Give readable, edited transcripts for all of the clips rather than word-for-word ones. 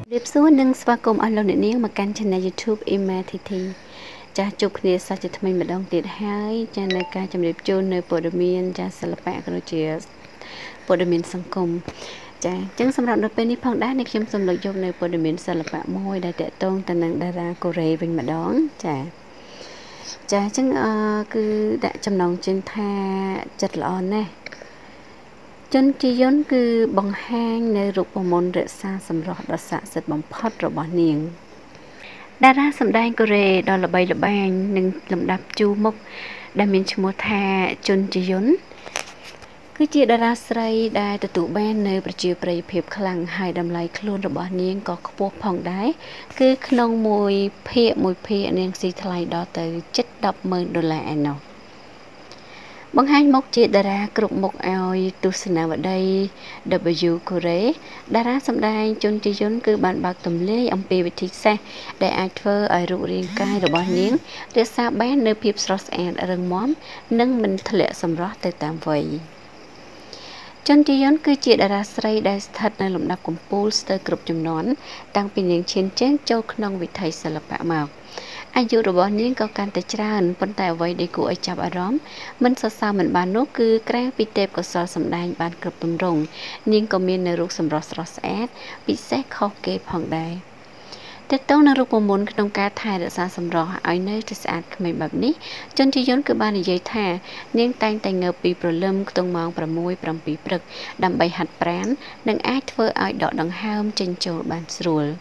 រៀបសួរនិងស្វាគមន៍អស់លោកអ្នកនាងមកកាន់ Channel YouTube Imath ចាស់ជួបគ្នាសាជាថ្មីម្ដងទៀតហើយចានៅការជម្រាបជូននៅព័ត៌មានចាសិល្បៈក៏ដូចជាព័ត៌មានសង្គមចាអញ្ចឹងសម្រាប់នៅពេលនេះផងដែរនេះខ្ញុំសូមលើកយកនៅព័ត៌មានសិល្បៈមួយដែលតាក់ទងទៅនឹងតារាកូរ៉េវិញម្ដងចាអញ្ចឹងគឺដាក់ចំណងជើងថាចិត្តល្អណាស់ជនជាយន្តគឺបង្ហាញនៅរូបមន្តរក្សាសម្រស់ដ៏ស័ក្តិសិទ្ធិបំផុតរបស់នាងតារាសម្ដែងកូរ៉េដ៏ល្បីល្បាញនិងលំដាប់ជួរមុខដែលមានឈ្មោះថាជន់ជីយុនគឺជាតារាស្រីដែលទទួលបាននៅប្រជាប្រិយភាពខ្លាំងហើយតម្លៃខ្លួនរបស់នាងក៏ខ្ពស់ផងដែរគឺក្នុងមួយភាគនាងស៊ីថ្លៃដល់ទៅជិត$10,000ឯណោះបង្ហាញមុខជាតារាគ្រប់មុខឲ្យទស្សនាវដ្តី W កូរ៉េតារាសម្ដែងជន់ជីយុនគឺបានបើកទម្លាយអំពីវិធីសាស្ត្រដែលអាចធ្វើឲ្យរូបរាងកាយរបស់នាងរក្សាបាននូវភាពស្រស់ស្អាតរឹងមាំនិងមិនធ្លាក់សម្រស់ទៅតាមវ័យជន់ជីយុនគឺជាតារាស្រីដែលស្ថិតនៅលំដាប់កំពូលស្ទើរគ្រប់ជំនាន់តាំងពីនាងឈានជើងចូលក្នុងវិថីសិល្បៈមកអាយុរបស់នាងក៏កាន់តែច្រើនប៉ុន្តែអ្វីដែលគួរឲ្យចាប់អារម្មណ៍មិនសរសើរមិនបាននោះគឺក្រៅពីទេពកោសល្យសម្ដែងបានគ្រប់ទម្រង់នាងក៏មាននៅរូបសម្រស់ស្រស់ស្អាតពិសេសខុសគេផងដែរតើតើនៅរូបមន្តក្នុងការថែរក្សាសម្រស់ឲ្យនៅតែស្អាតក្មេងបែបនេះជន់ជីយុនគឺបាននិយាយថានាងតែងតែងើបពីព្រលឹមខ្ទង់ម៉ោង6-7ព្រឹកដើម្បីហាត់ប្រាណនិងអាចធ្វើឲ្យដកដង្ហើមចេញចូលបានស្រួល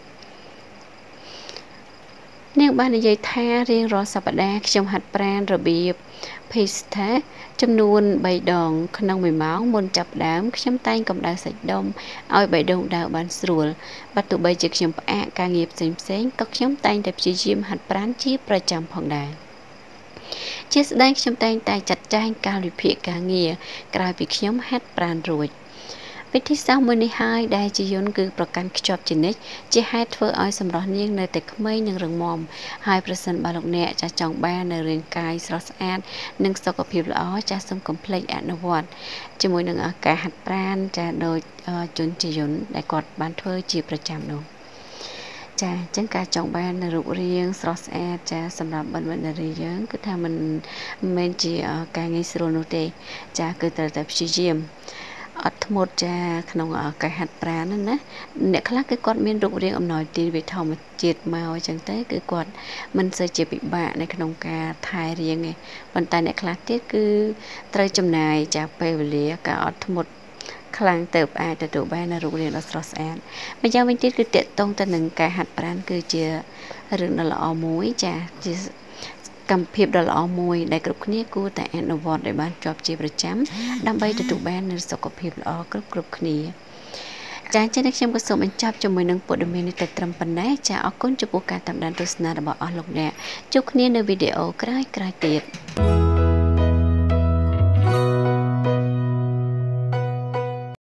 នាងបាននិយាយថារៀងរាល់សប្តាហ៍ខ្ញុំហាត់ប្រាណរបៀប Pista ចំនួន3ដងក្នុង1ម៉ោងមុនចាប់ផ្ដើមខ្ញុំតែងកម្ដៅសាច់ដុំឲ្យបេះដូងដើរបានស្រួលបើទោះបីជាខ្ញុំផ្អាកការងារផ្សេងក៏ខ្ញុំតែងតែព្យាយាមហាត់ប្រាណជាប្រចាំផងដែរជាស្ដែងខ្ញុំតែងតែចាត់ចែងកាលវិភាគការងារក្រោយពីខ្ញុំហាត់ប្រាណរួចវិធីសាស្ត្រមួយនេះហើយដែលជាយុនគឺប្រកាន់ខ្ជាប់ជានិច្ចជាហេតុធ្វើឲ្យសម្រស់នាងនៅតែក្មេងនិងរឹងមាំហើយប្រសិនបើលោកអ្នកចាស់ចង់បាននៅរាងកាយស្រស់ស្អាតនិងសុខភាពល្អចាស់សូមកុំភ្លេចអនុវត្តជាមួយនឹងការហាត់ប្រាណចាដោយជន់ជាយុនដែលគាត់បានធ្វើជាប្រចាំនោះចាអញ្ចឹងការចង់បាននៅរូបរាងស្រស់ស្អាតចាសម្រាប់បណ្ឌនារីយើងគឺថាមិនមែនជាការងាយស្រួលនោះទេចាគឺត្រូវតែព្យាយាមអត់ធ្មត់ចាក្នុងការហាត់ប្រាណហ្នឹងណាអ្នកខ្លះគឺគាត់មានរូបរាងអំណោយទានវាធម្មជាតិមកអញ្ចឹងទៅគឺគាត់មិនសូវជាពិបាកនៅក្នុងការថែរាងទេប៉ុន្តែអ្នកខ្លះទៀតគឺត្រូវចំណាយចាពេលវេលាការអត់ធ្មត់ខ្លាំងទៅអាចទទួលបានរូបរាងដ៏ស្រស់ស្អាតម្យ៉ាងវិញទៀតគឺតកតងទៅនឹងការហាត់ប្រាណគឺជារឿងដ៏ល្អមួយចាជាកម្មភាពដ៏ល្អមួយដែលគ្រប់គ្នាគួរតែអនុវត្តឲ្យបានជាប់ជាប្រចាំដើម្បីទទួលបាននូវសុខភាពល្អគ្រប់គ្នាចា៎ចឹងខ្ញុំក៏សូមបញ្ចប់ជាមួយនឹងព័ត៌មាននេះតែត្រឹមប៉ុណ្ណេះចា៎អរគុណចំពោះការតាមដានទស្សនារបស់អស់លោកអ្នកជួបគ្នានៅវីដេអូក្រោយៗទៀត